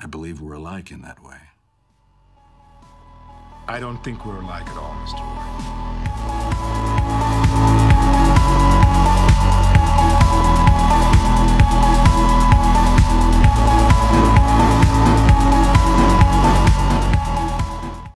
I believe we're alike in that way. I don't think we're alike at all, Mr. White.